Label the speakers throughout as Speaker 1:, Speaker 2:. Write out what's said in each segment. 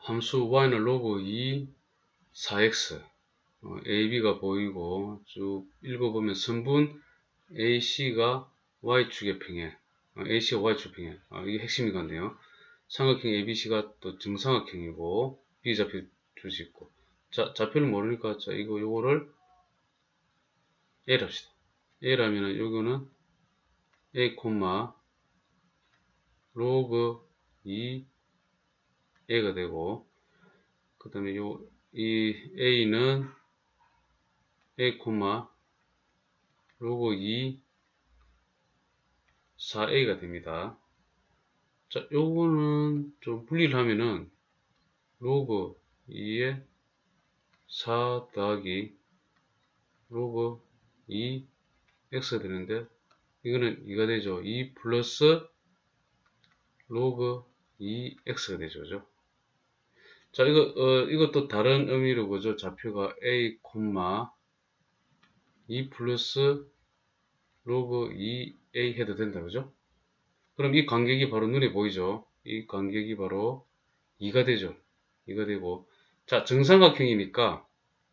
Speaker 1: 함수 y는 로그 2 4x ab가 보이고 쭉 읽어보면 선분 AC가 y축의 평행 AC가 y축 평행 이게 핵심인 건데요. 삼각형 ABC가 또 정삼각형이고 비좌표 주지 있고 자 좌표를 모르니까 자 요거를 A를 합시다. A라면은 요거는 A, 로그 2 A가 되고 그 다음에 이 A는 A, 로그 2 4A가 됩니다. 자, 요거는 좀 분리를 하면은 로그 2에 4 더하기 로그 2 X가 되는데 이거는 2가 되죠. 2 플러스 로그 2X가 되죠. 그죠? 자, 이것도 다른 의미로 보죠. 좌표가 A, 2 플러스 로그 2A 해도 된다. 그죠? 그럼 이 간격이 바로 눈에 보이죠? 이 간격이 바로 2가 되죠. 2가 되고. 자, 정삼각형이니까,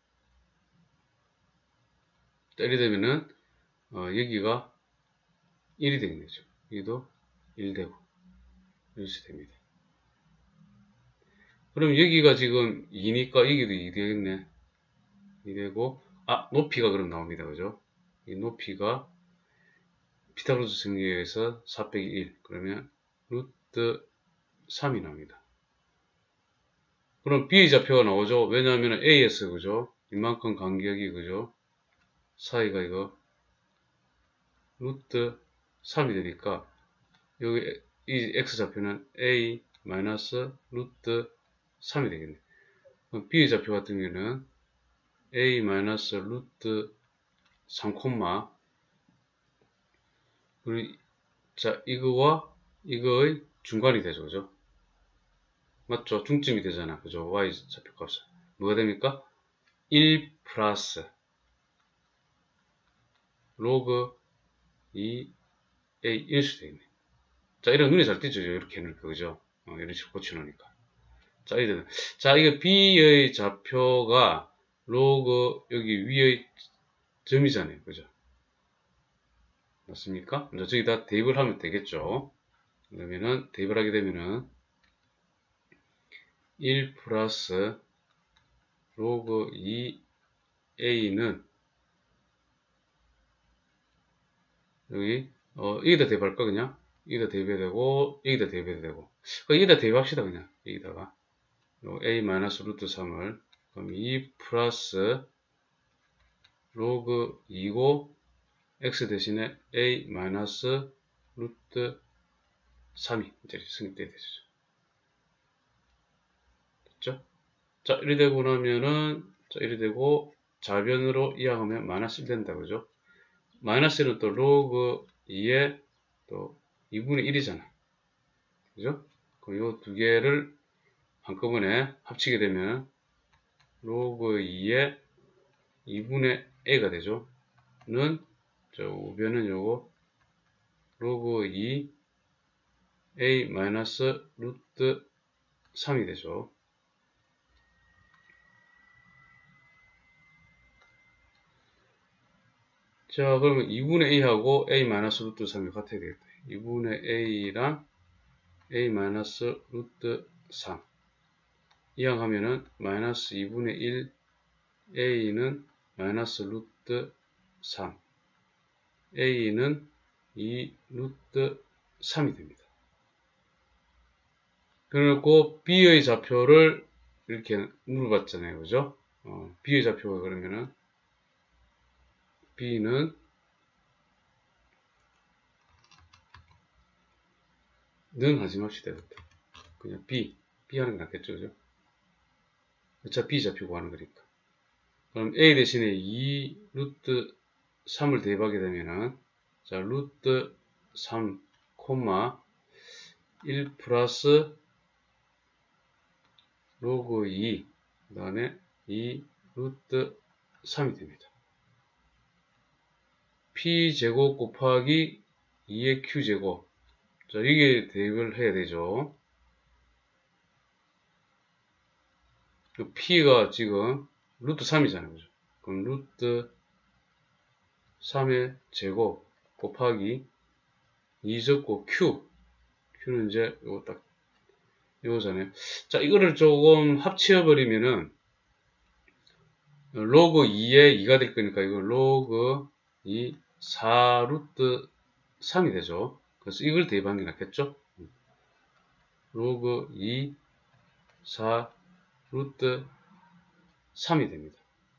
Speaker 1: 이리 되면은, 여기가 1이 되는 거죠. 여기도 1 되고. 이렇게 됩니다. 그럼 여기가 지금 2니까 여기도 2 되겠네. 2 되고, 높이가 그럼 나옵니다. 그죠? 이 높이가 피타고라스 정리에 의해서 4 빼기 1. 그러면 루트 3이 나옵니다. 그럼 B의 좌표가 나오죠? 왜냐하면 AS, 그죠? 이만큼 간격이, 그죠? 사이가 이거, 루트 3이 되니까, 여기, 이 X좌표는 A 마이너스 루트 3이 되겠네. 그럼 B의 좌표 같은 경우는 A 마이너스 루트 3, 그리고, 자, 이거와 이거의 중간이 되죠, 그죠? 맞죠? 중점이 되잖아. 그죠? Y 좌표값은. 뭐가 됩니까? 1 플러스 로그 2A 1수 되겠네. 자, 이런 눈에 잘 띄죠? 이렇게 해놓으니까. 그죠? 이런 식으로 고쳐놓으니까. 자, 이게 B의 좌표가 로그 여기 위의 점이잖아요. 그죠? 맞습니까? 이제 저기다 대입을 하면 되겠죠? 그러면은, 대입을 하게 되면은, 1 플러스 로그 2A는 여기 여기다 대입할까 그냥? 여기다 대입해야 되고 여기다 대입해야 되고 여기다 대입합시다 그냥 여기다가 A 마이너스 루트 3을 그럼 2 플러스 로그 2고 X 대신에 A 마이너스 루트 3이 이제 성립돼야 되죠. 됐죠? 자, 이리 되고 나면은 자, 이리 되고 좌변으로 이항하면 마이너스 1 된다 그죠? 마이너스 1은 또 로그 2에 또 2분의 1이잖아. 그죠? 그럼 요 두 개를 한꺼번에 합치게 되면 로그 2에 2분의 a가 되죠. 는 저 우변은 요거 로그 2 a 마이너스 루트 3이 되죠. 자, 그러면 2분의 a하고 a 마이너스 루트 3이 같아야 되겠다. 2분의 a랑 a 마이너스 루트 3 이항하면은 마이너스 2분의 1 a는 마이너스 루트 3 a는 2 루트 3이 됩니다. 그리고 b의 좌표를 이렇게 물어봤잖아요. 그죠? b의 좌표가 그러면은 b는 는 하지 맙시다. 그냥 b 하는 게 낫겠죠. 그죠? 어차피 b 좌표고 하는 거니까. 그럼 a 대신에 2 루트 3을 대입하게 되면은 자 루트 3 1 플러스 로그 2 그 다음에 2 루트 3이 됩니다. p제곱 곱하기 2의 q제곱 자 이게 대입을 해야 되죠. P가 지금 루트 3이잖아요. 그죠? 그럼 루트 3의 제곱 곱하기 2 적고 Q는 이제 요거 딱 이거잖아요. 자, 이거를 조금 합치어버리면은 로그 2에 2가 될 거니까 이거 로그 2 4 루트 3이 되죠. 그래서 이걸 대입하는 게 낫겠죠? 로그 2 4 루트 3이 됩니다.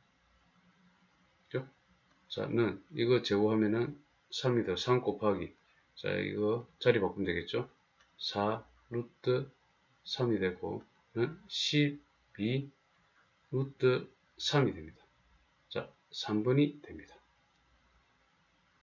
Speaker 1: 그죠? 자, 는 이거 제곱하면은 3이 돼요. 3 곱하기. 자, 이거 자리 바꾸면 되겠죠? 4 루트 3이 되고, 는 12 루트 3이 됩니다. 자, 3번이 됩니다.